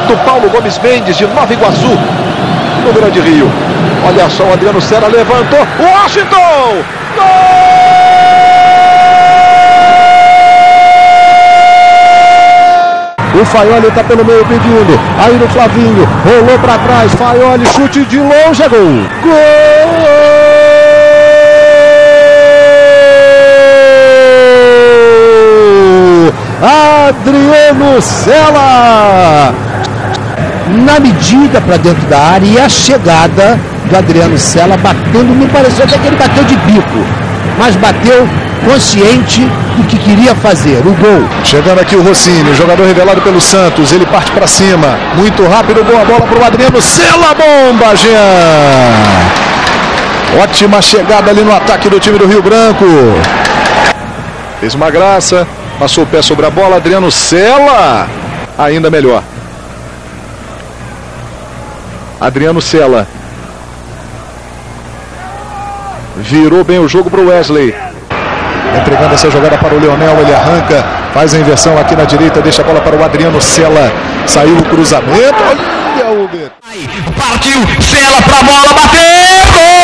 do Paulo Gomes Mendes, de Nova Iguaçu, no Grande Rio. Olha só, o Adriano Cella levantou. Washington! Gol! O Faioli está pelo meio pedindo. Aí no Flavinho, rolou para trás. Faioli, chute de longe, é gol. Gol! Adriano Cella! Na medida para dentro da área, e a chegada do Adriano Cella batendo, me pareceu até que ele bateu de bico, mas bateu consciente do que queria fazer, o gol. Chegando aqui o Rossini, jogador revelado pelo Santos, ele parte para cima, muito rápido, boa bola para o Adriano Cella, bomba, Jean! Ótima chegada ali no ataque do time do Rio Branco. Fez uma graça, passou o pé sobre a bola, Adriano Cella, ainda melhor. Adriano Cella virou bem o jogo para o Wesley. Entregando essa jogada para o Leonel, ele arranca, faz a inversão aqui na direita, deixa a bola para o Adriano Cella. Saiu o cruzamento, olha o Uber. Partiu, Cella para a bola, bateu!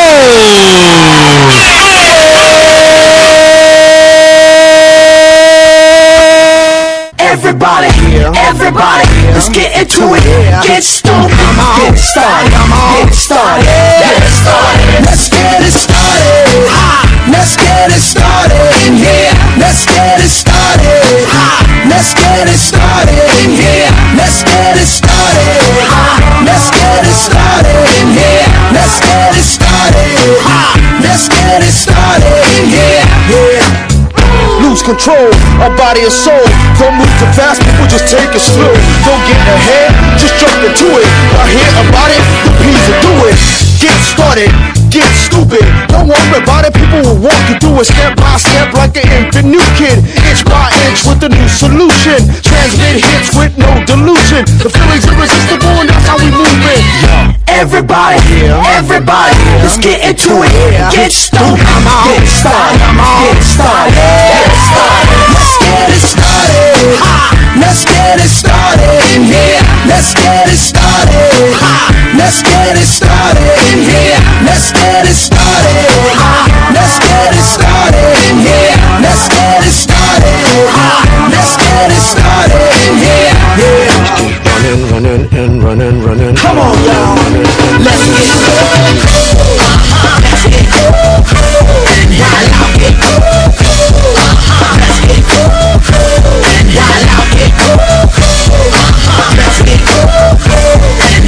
Everybody, let's get into it. Get stoked, get started, get started, get started. Let's get it started. Let's get it started in here. Let's get it started. Let's get it started in here. Let's get it started. Let's get it started in here. Let's get it started. Let's get it started in here. Yeah. Lose control of body and soul. Don't move too fast, people just take it slow. Don't get ahead, just jump into it. I hear about it, the P's will do it. Get started, get stupid. Don't worry about it, people will walk you through it. Step by step like an infant new kid. Inch by inch with a new solution. Transmit hits with no delusion. The feeling's irresistible and that's how we move it. Everybody, let's get into it. Get stoked, get started, get started, get started. Let's get it started. Let's get it started in here. Let's get it started. Let's get it started in here. Let's get it started. Let's get it started in here. Let's get it started. Let's get it started in here. Yeah. Running. Come on, y'all. Let's get it. Let's get it. And y'all like it. Let's get it. And y'all like it. Let's get it. And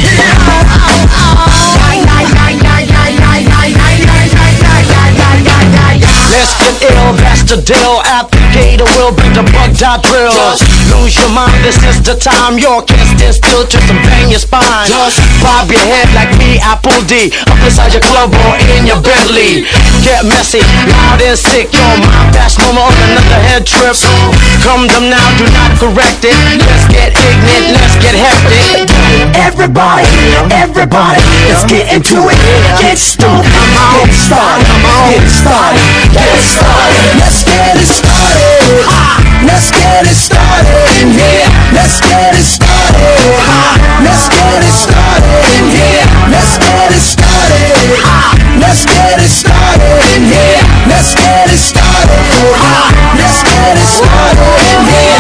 let's get ill, that's the deal. Applicator will bring the bug-dot drill. Just lose your mind, this is the time. You can't stand still, twist and bang your spine. Just bob your head like me, Apple D. Up inside your club or in your Bentley. Get messy, loud and sick. Your mind fast, no more on another head trip. So come them now, do not correct it. Let's get ignorant, let's get hectic. Everybody, let's get into it. Get stoked, get started, get started, get started. Let's get it started. Let's get it started in here. Let's get it started. Let's get it started in here. Let's get it started. Let's get it started in here. Let's get it started. Let's get it started in here.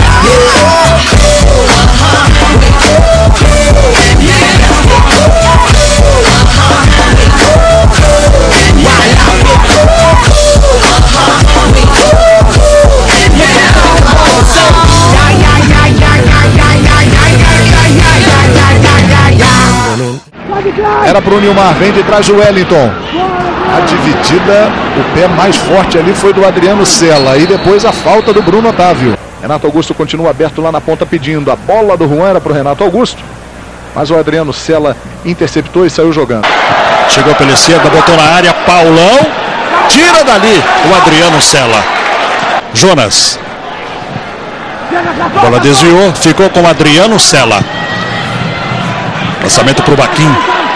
Era pro Nilmar, vem de trás o Wellington. A dividida, o pé mais forte ali foi do Adriano Cella. E depois a falta do Bruno Otávio. Renato Augusto continua aberto lá na ponta pedindo. A bola do Juan era pro Renato Augusto. Mas o Adriano Cella interceptou e saiu jogando. Chegou pela esquerda, botou na área, Paulão. Tira dali o Adriano Cella. Jonas. A bola desviou, ficou com o Adriano Cella. Lançamento para o Baquim.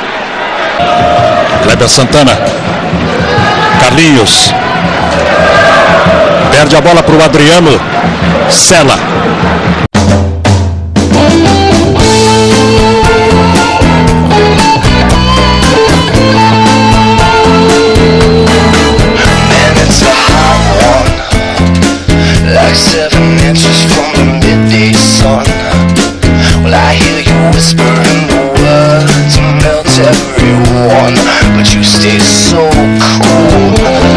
Kleber Santana. Carlinhos. Perde a bola para o Adriano Cella. whispering the words melt everyone, but you stay so cool.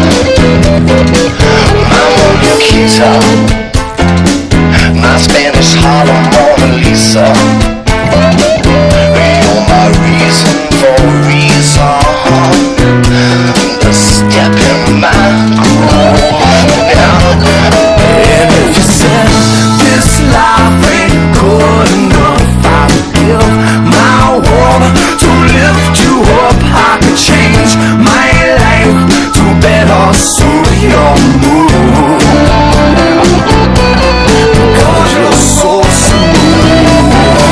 My Moniquita, my Spanish Harlem Mona Lisa. You're my reason for a reason, the step in my groove. And if you said this life ain't good enough, I would give my world to lift you up. I could change my life to better suit your mood, because you're so smooth.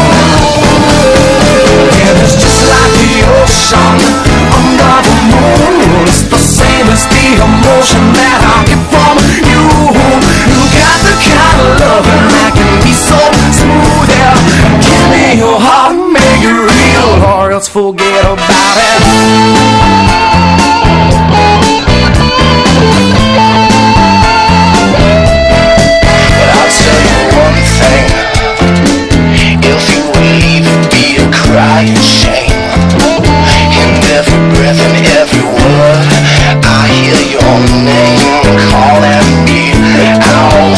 And it's just like the ocean under the moon. It's the same as the emotion that I get from you. You got the kind of loving that can be so smooth. Yeah, give me your heart, make it real, or else forget about it. But I'll tell you one thing, if you leave, it'd be a crying shame. In every breath and every word, I hear your name calling me out.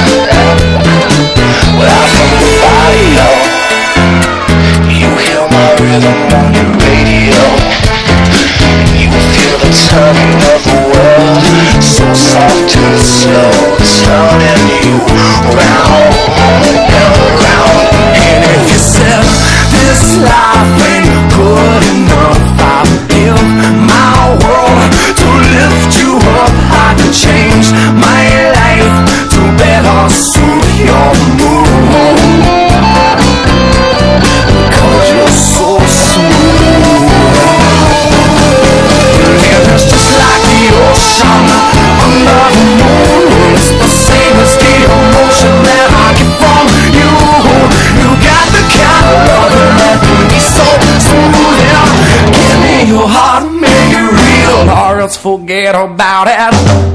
Well, from the bio, you hear my rhythm on your radio. You feel the turning of the world, so soft and slow, turning you round and round. And if you said this life ain't good enough, I would give my world to lift you up. I could change my life to better suit your mood, because you're so smooth. And it's just like the ocean under the moon. It's the same as the emotion that I get from you. You got the kind of love that can be so smooth. Yeah, give me your heart, make it real, or else forget about it.